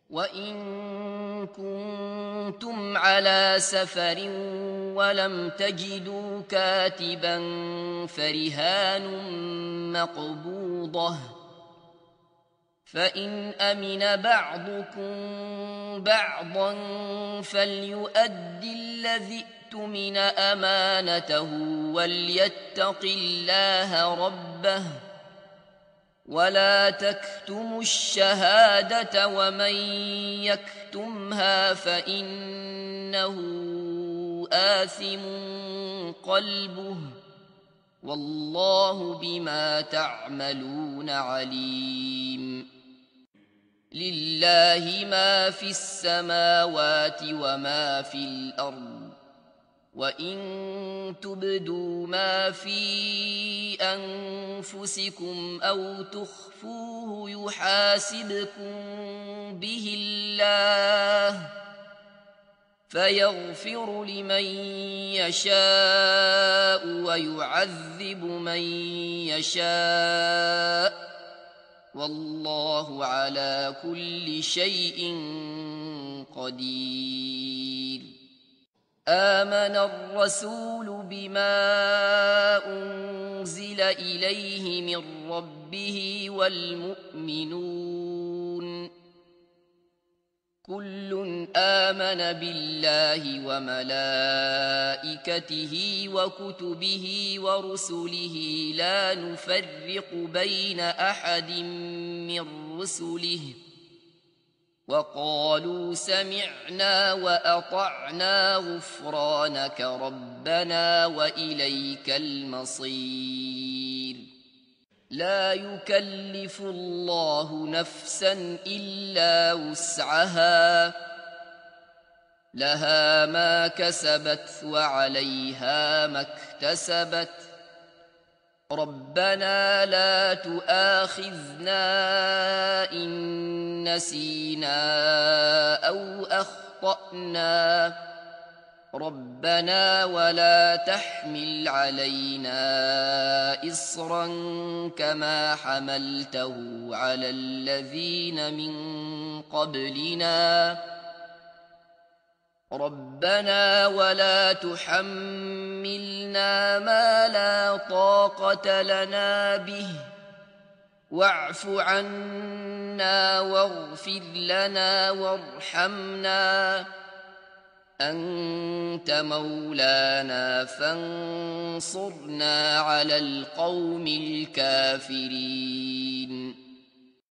وإن كنتم على سفر ولم تجدوا كاتبا فرهان مقبوضة، فإن أمن بعضكم بعضا فليؤد الذي اؤتمن أمانته وليتق الله ربه ولا تكتموا الشهادة ومن يكتمها فإنه آثم قلبه والله بما تعملون عليم. لله ما في السماوات وما في الأرض، وإن تبدوا ما في أنفسكم أو تخفوه يحاسبكم به الله فيغفر لمن يشاء ويعذب من يشاء والله على كل شيء قدير. آمن الرسول بما أنزل إليه من ربه والمؤمنون كل آمن بالله وملائكته وكتبه ورسله لا نفرق بين أحد من رسله وقالوا سمعنا وأطعنا غفرانك ربنا وإليك المصير. لا يكلف الله نفسا إلا وسعها لها ما كسبت وعليها ما اكتسبت ربنا لا تؤاخذنا إن نسينا أو أخطأنا ربنا ولا تحمل علينا إصرا كما حملته على الذين من قبلنا ربنا ولا تحملنا ما لا طاقة لنا به واعف عنا واغفر لنا وارحمنا أنت مولانا فانصرنا على القوم الكافرين.